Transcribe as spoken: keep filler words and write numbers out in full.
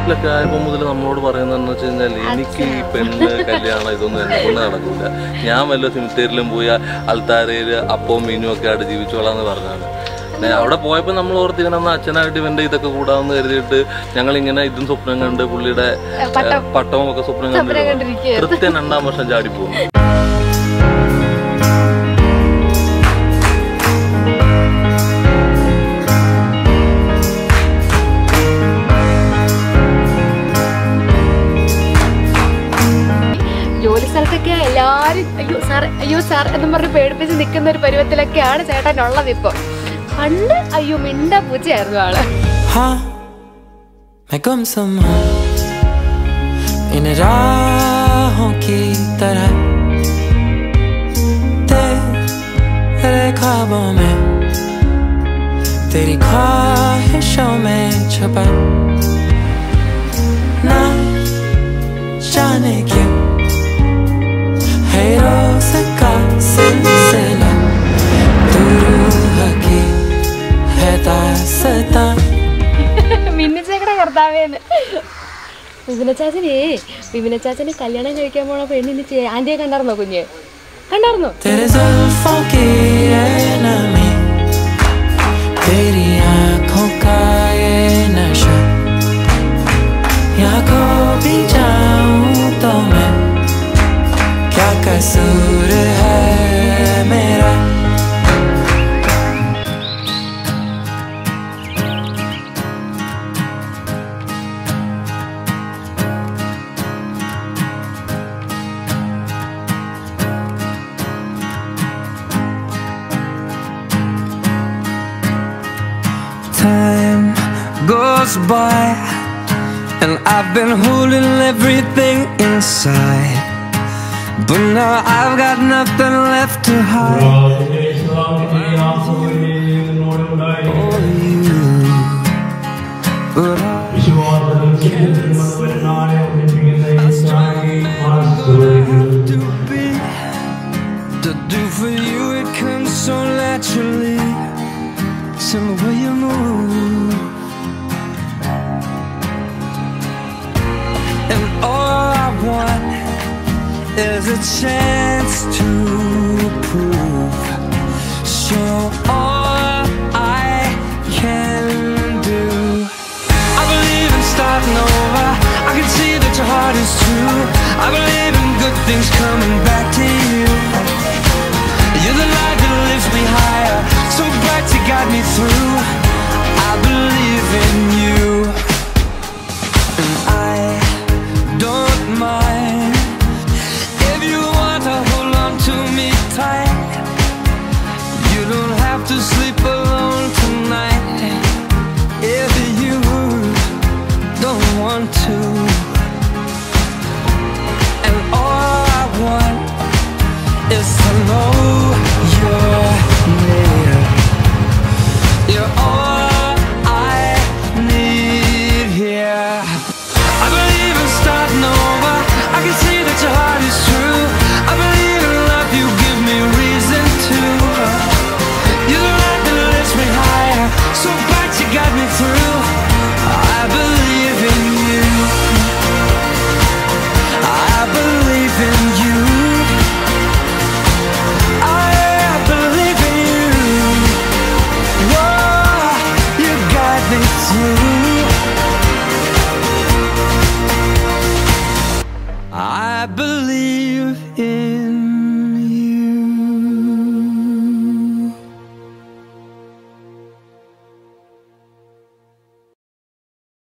വീട്ടിലൊക്കെ ആയപ്പോൾ മുതൽ നമ്മളോട് പറയുന്നതെന്ന് വെച്ച് കഴിഞ്ഞാൽ എനിക്ക് ഈ പെണ്ണ് കല്യാണം ഇതൊന്നും എന്നെ കൊണ്ട് നടക്കില്ല, ഞാൻ വല്ല സിമിത്തേരിലും പോയി അൽത്താരയിൽ അപ്പവും മീനും ഒക്കെ ആയിട്ട് ജീവിച്ചോളാന്ന് പറഞ്ഞാണ്. അവിടെ പോയപ്പോൾ നമ്മൾ ഓർത്തിക്കണം അച്ഛനായിട്ട് ഇവന്റെ ഇതൊക്കെ കൂടാമെന്ന് കരുതിയിട്ട് ഞങ്ങളിങ്ങനെ ഇതും സ്വപ്നം കണ്ട് പുള്ളിയുടെ പട്ടവും ഒക്കെ സ്വപ്നം കണ്ട് കൃത്യം രണ്ടാം വർഷം ചാടിപ്പോകും. ജോലി സ്ഥലത്തൊക്കെ എല്ലാവരും അയ്യോ സാർ അയ്യോ സാർ എന്നും പറഞ്ഞ് പേടിപ്പിച്ച് നിൽക്കുന്ന ഒരു പരുവത്തിലൊക്കെയാണ് ചേട്ടനുള്ളത് ഇപ്പൊ. പണ്ട് അയ്യോ മിണ്ട പൂച്ചയായിരുന്നു ആള്. മിന്നിച്ചേക്കടെ കർത്താവേന്ന്. വിപിന ചാച്ചനെ വിപിന ചാച്ചനെ കല്യാണം കഴിക്കാൻ പോണ പെണ്ണിന് ആന്റിയെ കണ്ടായിരുന്നോ? കുഞ്ഞ് കണ്ടായിരുന്നോ? Time goes by and I've been holding everything inside, but now I've got nothing left to hide. Oh, you, but I to be to do for you. It comes so naturally, some way you move, and all I want is a chance to prove. So all I can do, I believe in starting over. I can see that your heart is true. I believe in good things coming back to you. You're the light that lifts me higher, so bright you got me through. I believe in you, and I don't mind if you want to hold on to me tight. You don't have to sleep alone tonight if you don't want to. And all I want is to know you're near. You're all I need here. I believe in starting over. I can see that your heart is true. I believe in love, you give me reason to. You're the light that lifts me higher, so bright you got me through. I believe in you. I believe in you. I believe in